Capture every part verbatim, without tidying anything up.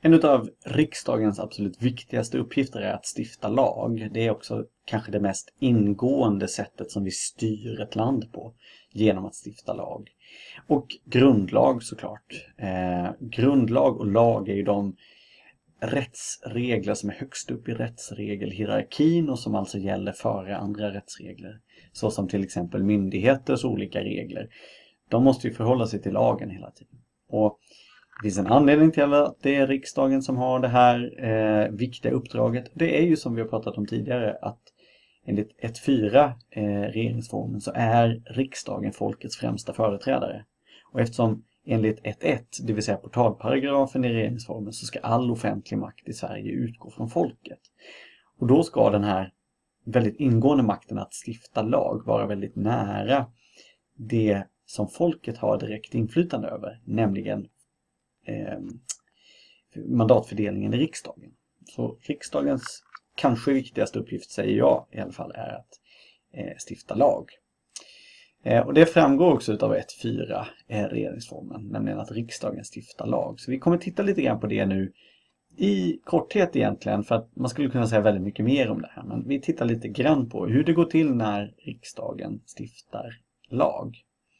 En av riksdagens absolut viktigaste uppgifter är att stifta lag. Det är också kanske det mest ingående sättet som vi styr ett land på, genom att stifta lag. Och grundlag såklart. Eh, grundlag och lag är ju de rättsregler som är högst upp i rättsregelhierarkin och som alltså gäller före andra rättsregler. Så som till exempel myndigheters olika regler. De måste ju förhålla sig till lagen hela tiden. Och det finns en anledning till att det är riksdagen som har det här eh, viktiga uppdraget. Det är ju som vi har pratat om tidigare att enligt ett fyra eh, regeringsformen så är riksdagen folkets främsta företrädare. Och eftersom enligt ett ett, det vill säga portalparagrafen i regeringsformen, så ska all offentlig makt i Sverige utgå från folket. Och då ska den här väldigt ingående makten att stifta lag vara väldigt nära det som folket har direkt inflytande över, nämligen eh, mandatfördelningen i riksdagen. Så riksdagens kanske viktigaste uppgift, säger jag i alla fall, är att eh, stifta lag. Eh, och det framgår också av ett fyra eh, regeringsformen, nämligen att riksdagen stiftar lag. Så vi kommer titta lite grann på det nu i korthet egentligen, för att man skulle kunna säga väldigt mycket mer om det här. Men vi tittar lite grann på hur det går till när riksdagen stiftar lag.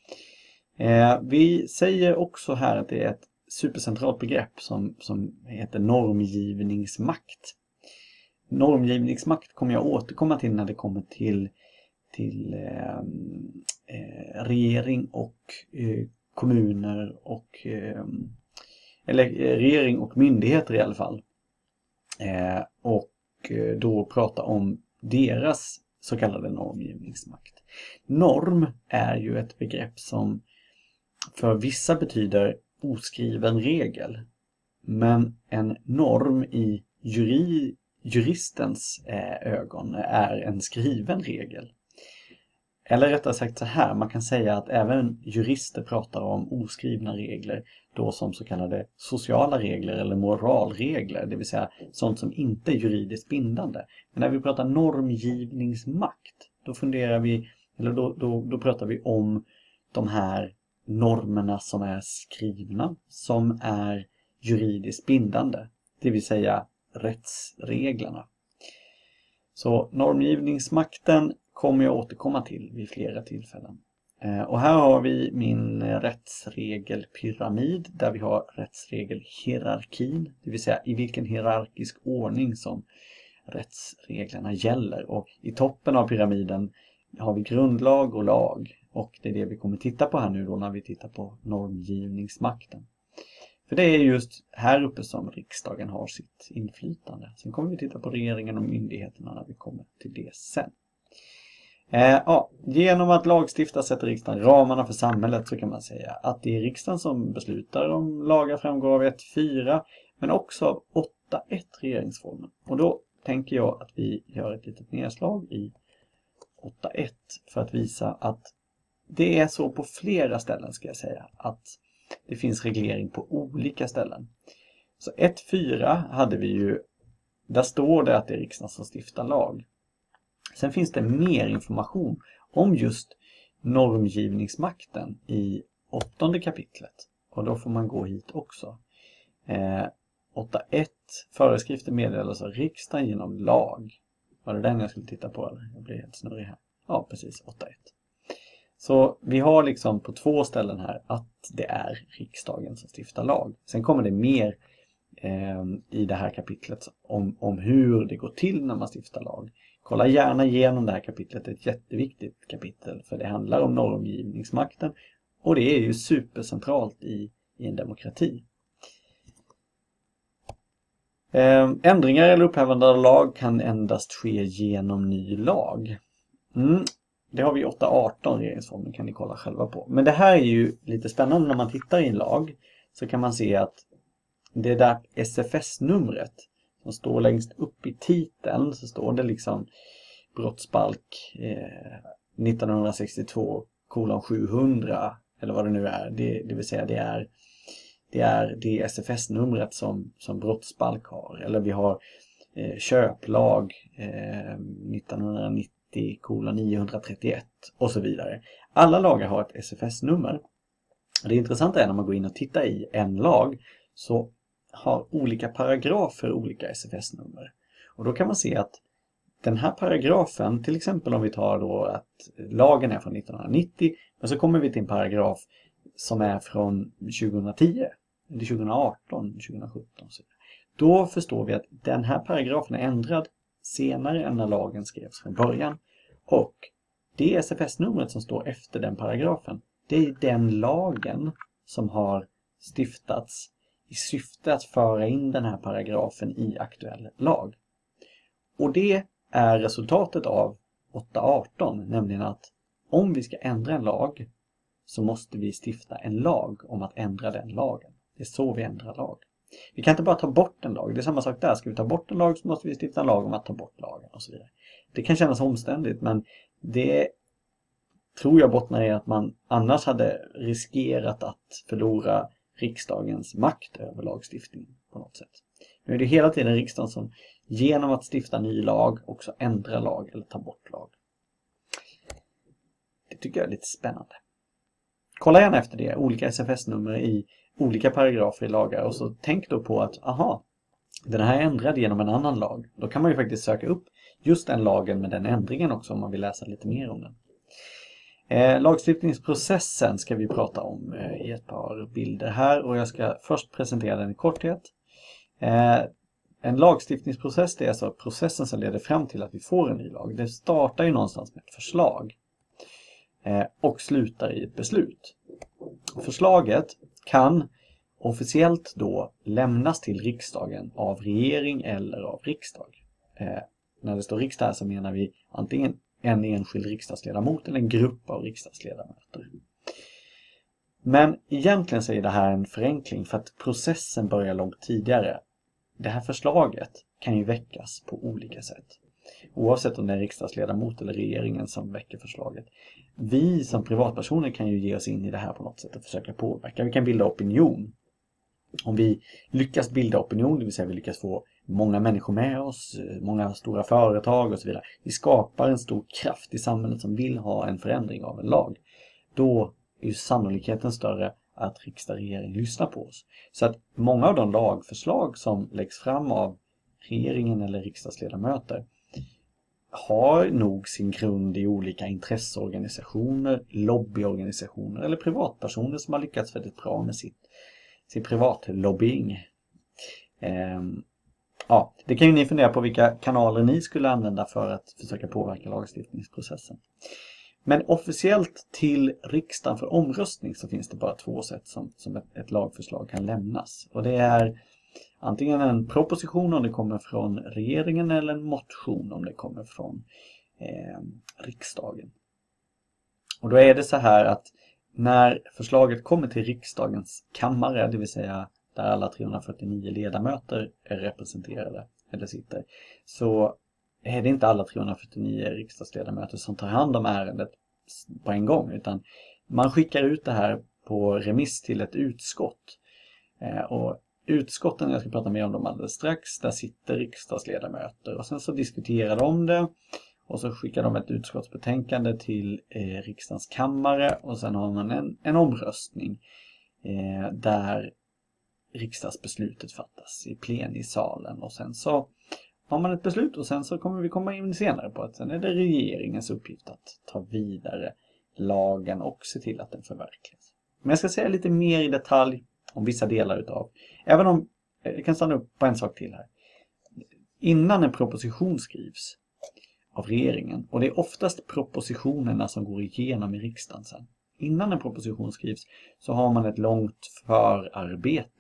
Eh, vi säger också här att det är ett supercentralt begrepp som, som heter normgivningsmakt. Normgivningsmakt kommer jag återkomma till när det kommer till, till eh, eh, regering och eh, kommuner och eh, eller eh, regering och myndigheter i alla fall. Eh, och eh, då prata om deras så kallade normgivningsmakt. Norm är ju ett begrepp som för vissa betyder oskriven regel. Men en norm i juri, juristens eh, ögon är en skriven regel. Eller rättare sagt så här, man kan säga att även jurister pratar om oskrivna regler då som så kallade sociala regler eller moralregler, det vill säga sånt som inte är juridiskt bindande. Men när vi pratar normgivningsmakt, då funderar vi, eller då, då, då pratar vi om de här normerna som är skrivna, som är juridiskt bindande, det vill säga rättsreglerna. Så normgivningsmakten kommer jag återkomma till vid flera tillfällen. Och här har vi min rättsregelpyramid där vi har rättsregelhierarkin, det vill säga i vilken hierarkisk ordning som rättsreglerna gäller. Och i toppen av pyramiden har vi grundlag och lag. Och det är det vi kommer titta på här nu då när vi tittar på normgivningsmakten. För det är just här uppe som riksdagen har sitt inflytande. Sen kommer vi titta på regeringen och myndigheterna när vi kommer till det sen. Eh, ja, genom att lagstifta sätter riksdagen ramarna för samhället, så kan man säga att det är riksdagen som beslutar om lagar, framgår av ett fyra, men också av åtta ett regeringsformen. Och då tänker jag att vi gör ett litet nedslag i åtta ett för att visa att det är så på flera ställen, ska jag säga, att det finns reglering på olika ställen. Så ett fyra hade vi ju, där står det att det är riksdagen som stiftar lag. Sen finns det mer information om just normgivningsmakten i åttonde kapitlet. Och då får man gå hit också. Eh, åtta ett, föreskrifter meddelas av riksdagen genom lag. Var det den jag skulle titta på? Eller? Jag blir helt snurrig här. Ja, precis, åtta ett. Så vi har liksom på två ställen här att det är riksdagen som stiftar lag. Sen kommer det mer eh, i det här kapitlet om, om hur det går till när man stiftar lag. Kolla gärna igenom det här kapitlet, det är ett jätteviktigt kapitel, för det handlar om normgivningsmakten och det är ju supercentralt i, i en demokrati. Eh, ändringar eller upphävande av lag kan endast ske genom ny lag. Mm. Det har vi åtta arton regeringsformen, kan ni kolla själva på. Men det här är ju lite spännande. När man tittar i en lag så kan man se att det där S F S-numret som står längst upp i titeln, så står det liksom brottsbalk eh, nittonhundrasextiotvå kolon sjuhundra eller vad det nu är. Det, det vill säga det är det, är det S F S-numret som, som brottsbalk har. Eller vi har eh, köplag eh, nittonhundranittio kolon niohundratrettioett och så vidare. Alla lagar har ett S F S-nummer. Det intressanta är när man går in och tittar i en lag, så har olika paragrafer, olika S F S-nummer. Och då kan man se att den här paragrafen, till exempel om vi tar då att lagen är från nittonhundranittio, men så kommer vi till en paragraf som är från tjugohundratio, eller tjugohundraarton, tjugohundrasjutton. Så då förstår vi att den här paragrafen är ändrad senare än när lagen skrevs från början. Och det S F S-numret som står efter den paragrafen, det är den lagen som har stiftats i syfte att föra in den här paragrafen i aktuell lag. Och det är resultatet av åtta arton, nämligen att om vi ska ändra en lag så måste vi stifta en lag om att ändra den lagen. Det är så vi ändrar lag. Vi kan inte bara ta bort en lag. Det är samma sak där. Ska vi ta bort en lag så måste vi stifta en lag om att ta bort lagen och så vidare. Det kan kännas omständigt, men det tror jag bottnar i att man annars hade riskerat att förlora riksdagens makt över lagstiftningen på något sätt. Nu är det hela tiden riksdagen som genom att stifta ny lag också ändrar lag eller ta bort lag. Det tycker jag är lite spännande. Kolla gärna efter det, olika S F S-nummer i olika paragrafer i lagar, och så tänk då på att aha, den här är ändrad genom en annan lag. Då kan man ju faktiskt söka upp just den lagen med den ändringen också om man vill läsa lite mer om den. Eh, lagstiftningsprocessen ska vi prata om eh, i ett par bilder här, och jag ska först presentera den i korthet. Eh, en lagstiftningsprocess, det är alltså processen som leder fram till att vi får en ny lag. Det startar ju någonstans med ett förslag eh, och slutar i ett beslut. Förslaget kan officiellt då lämnas till riksdagen av regering eller av riksdag. Eh, när det står riksdag så menar vi antingen en enskild riksdagsledamot eller en grupp av riksdagsledamöter. Men egentligen så är det här en förenkling för att processen börjar långt tidigare. Det här förslaget kan ju väckas på olika sätt. Oavsett om det är riksdagsledamot eller regeringen som väcker förslaget. Vi som privatpersoner kan ju ge oss in i det här på något sätt och försöka påverka. Vi kan bilda opinion. Om vi lyckas bilda opinion, det vill säga vi lyckas få många människor med oss, många stora företag och så vidare. Vi skapar en stor kraft i samhället som vill ha en förändring av en lag. Då är ju sannolikheten större att riksdag och regering lyssnar på oss. Så att många av de lagförslag som läggs fram av regeringen eller riksdagsledamöter har nog sin grund i olika intresseorganisationer, lobbyorganisationer eller privatpersoner som har lyckats väldigt bra med sitt, sin privatlobbying. Ehm, ja, det kan ju ni fundera på vilka kanaler ni skulle använda för att försöka påverka lagstiftningsprocessen. Men officiellt till riksdagen för omröstning så finns det bara två sätt som, som ett, ett lagförslag kan lämnas. Och det är antingen en proposition om det kommer från regeringen eller en motion om det kommer från eh, riksdagen. Och då är det så här att när förslaget kommer till riksdagens kammare, det vill säga där alla trehundrafyrtionio ledamöter är representerade eller sitter, så är det inte alla trehundrafyrtionio riksdagsledamöter som tar hand om ärendet på en gång, utan man skickar ut det här på remiss till ett utskott. Eh, och utskotten, jag ska prata mer om dem alldeles strax, där sitter riksdagsledamöter och sen så diskuterar de det och så skickar de ett utskottsbetänkande till eh, riksdagens kammare och sen har man en, en omröstning eh, där riksdagsbeslutet fattas i plenisalen och sen så har man ett beslut och sen så kommer vi komma in senare på att sen är det regeringens uppgift att ta vidare lagen och se till att den förverkligas. Men jag ska säga lite mer i detalj om vissa delar utav, även om jag kan stanna upp på en sak till här. Innan en proposition skrivs av regeringen, och det är oftast propositionerna som går igenom i riksdagen sen. Innan en proposition skrivs så har man ett långt förarbete.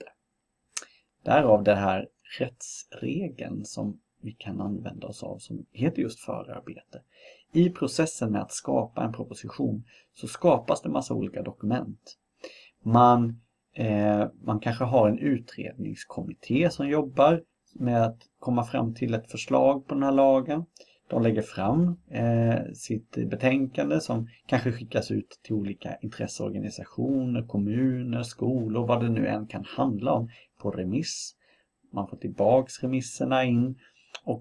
Därav det här rättsregeln som vi kan använda oss av som heter just förarbete. I processen med att skapa en proposition så skapas det massa olika dokument. Man, eh, man kanske har en utredningskommitté som jobbar med att komma fram till ett förslag på den här lagen. De lägger fram eh, sitt betänkande som kanske skickas ut till olika intresseorganisationer, kommuner, skolor, vad det nu än kan handla om, på remiss. Man får tillbaks remisserna in och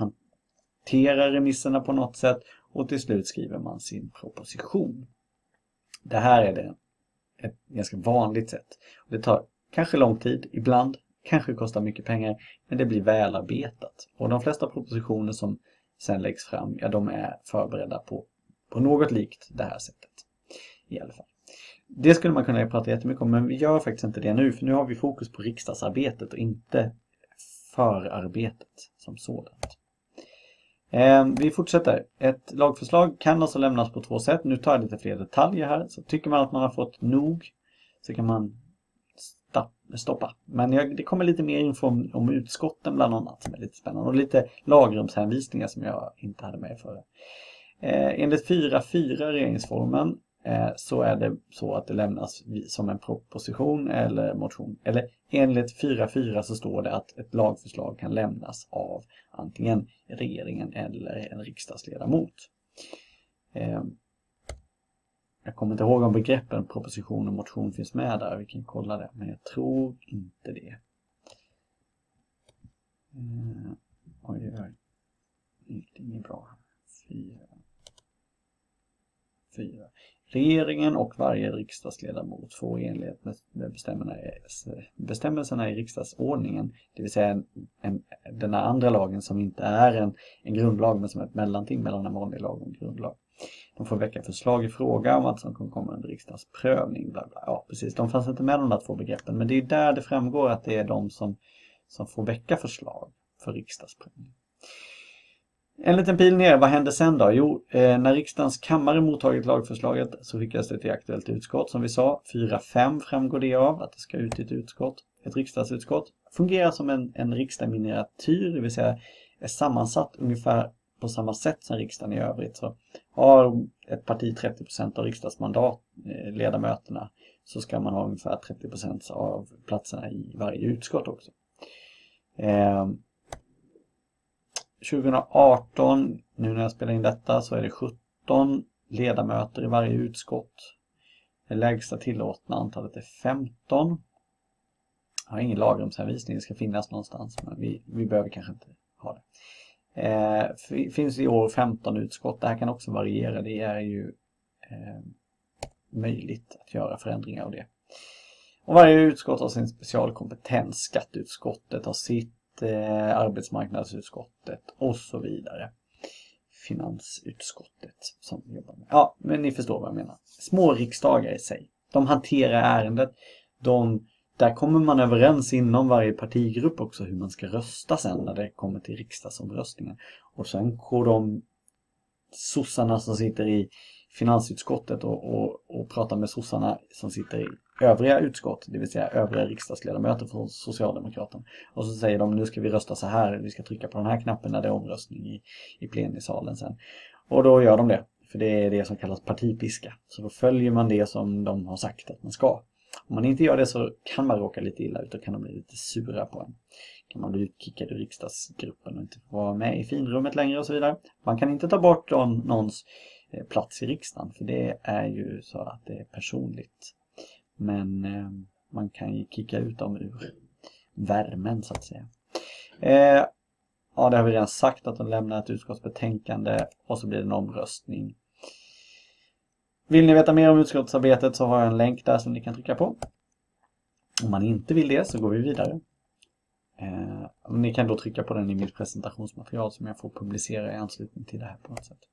hanterar remisserna på något sätt och till slut skriver man sin proposition. Det här är det ett ganska vanligt sätt. Det tar kanske lång tid, ibland kanske kostar mycket pengar, men det blir välarbetat. Och de flesta propositioner som sen läggs fram, ja, de är förberedda på, på något likt det här sättet. I alla fall. Det skulle man kunna prata jättemycket om, men vi gör faktiskt inte det nu, för nu har vi fokus på riksdagsarbetet och inte förarbetet som sådant. Eh, vi fortsätter. Ett lagförslag kan alltså lämnas på två sätt. Nu tar jag lite fler detaljer här. Så tycker man att man har fått nog så kan man stoppa. Men jag, det kommer lite mer info om, om utskotten bland annat som är lite spännande. Och lite lagrumshänvisningar som jag inte hade med förra. Eh, enligt fyra fyra regeringsformen eh, så är det så att det lämnas som en proposition eller motion. Eller enligt fyra fyra så står det att ett lagförslag kan lämnas av antingen regeringen eller en riksdagsledamot. Eh, jag kommer inte ihåg om begreppen proposition och motion finns med där. Vi kan kolla det, men jag tror inte det. Eh, oj, oj, oj. Det är inget bra. Fyra. Fyra. Regeringen och varje riksdagsledamot får i enlighet med bestämmelserna, bestämmelserna i riksdagsordningen, det vill säga en, en, den andra lagen som inte är en, en grundlag men som är ett mellanting mellan en vanlig lag och en grundlag. De får väcka förslag i fråga om att som kan komma under riksdagsprövning. Bla bla. Ja, precis. De fanns inte med de där två begreppen, men det är där det framgår att det är de som, som får väcka förslag för riksdagsprövning. En liten pil ner, vad händer sen då? Jo, eh, när riksdagens kammare mottagit lagförslaget så skickas det till aktuellt utskott. Som vi sa, fyra fem framgår det av att det ska ut i ett utskott. Ett riksdagsutskott fungerar som en, en riksdagsminiatyr, det vill säga är sammansatt ungefär på samma sätt som riksdagen i övrigt. Så har ett parti trettio procent av riksdagsmandat, eh, ledamöterna, så ska man ha ungefär trettio procent av platserna i varje utskott också. Eh, tjugoarton, nu när jag spelar in detta, så är det sjutton ledamöter i varje utskott. Det lägsta tillåtna antalet är femton. Jag har ingen lagrumshänvisning, det ska finnas någonstans, men vi, vi behöver kanske inte ha det. Eh, finns i år femton utskott, det här kan också variera, det är ju eh, möjligt att göra förändringar av det. Och varje utskott har sin specialkompetens, skatteutskottet har sitt, Eh, arbetsmarknadsutskottet och så vidare. Finansutskottet som jobbar med. Ja, men ni förstår vad jag menar. Små riksdagar i sig. De hanterar ärendet. De, där kommer man överens inom varje partigrupp också hur man ska rösta sen när det kommer till riksdagsomröstningen. Och sen går de sossarna som sitter i finansutskottet och, och, och pratar med sossarna som sitter i övriga utskott, det vill säga övriga riksdagsledamöter från Socialdemokraterna. Och så säger de, nu ska vi rösta så här, vi ska trycka på den här knappen när det är omröstning i, i plenisalen sen. Och då gör de det, för det är det som kallas partipiska. Så då följer man det som de har sagt att man ska. Om man inte gör det så kan man råka lite illa ut och kan de bli lite sura på en. Kan man bli utkickad ur riksdagsgruppen och inte få vara med i finrummet längre och så vidare. Man kan inte ta bort någon, någons plats i riksdagen, för det är ju så att det är personligt. Men eh, man kan ju kicka ut dem ur värmen så att säga. Eh, ja, det har vi redan sagt att de lämnar ett utskottsbetänkande och så blir det en omröstning. Vill ni veta mer om utskottsarbetet så har jag en länk där som ni kan trycka på. Om man inte vill det så går vi vidare. Eh, ni kan då trycka på den i mitt presentationsmaterial som jag får publicera i anslutning till det här på något sätt.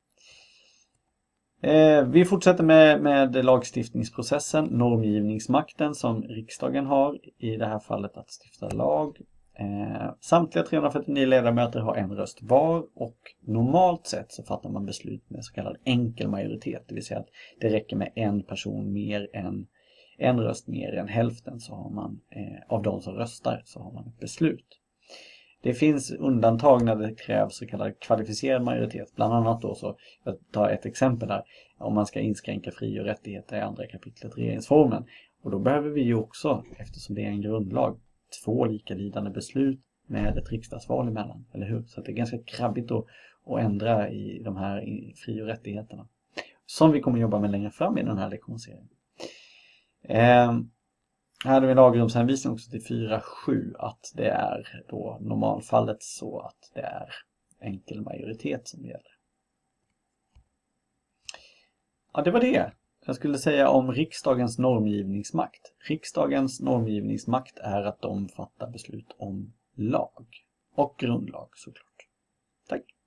Eh, vi fortsätter med, med lagstiftningsprocessen, normgivningsmakten som riksdagen har, i det här fallet att stifta lag. Eh, samtliga trehundrafyrtionio ledamöter har en röst var och normalt sett så fattar man beslut med så kallad enkel majoritet. Det vill säga att det räcker med en person mer än en röst mer än hälften så har man eh, av de som röstar så har man ett beslut. Det finns undantag när det krävs så kallad kvalificerad majoritet. Bland annat då så, jag tar ett exempel där, om man ska inskränka fri- och rättigheter i andra kapitlet regeringsformen. Och då behöver vi ju också, eftersom det är en grundlag, två likalydande beslut med ett riksdagsval emellan. Eller hur? Så det är ganska krabbigt att, att ändra i de här fri- och rättigheterna. Som vi kommer jobba med längre fram i den här lektionsserien. Eh, Här hade vi en lagrumshänvisning också till fyra sju att det är då normalfallet så att det är enkel majoritet som gäller. Ja, det var det. Jag skulle säga om riksdagens normgivningsmakt. Riksdagens normgivningsmakt är att de fattar beslut om lag och grundlag såklart. Tack!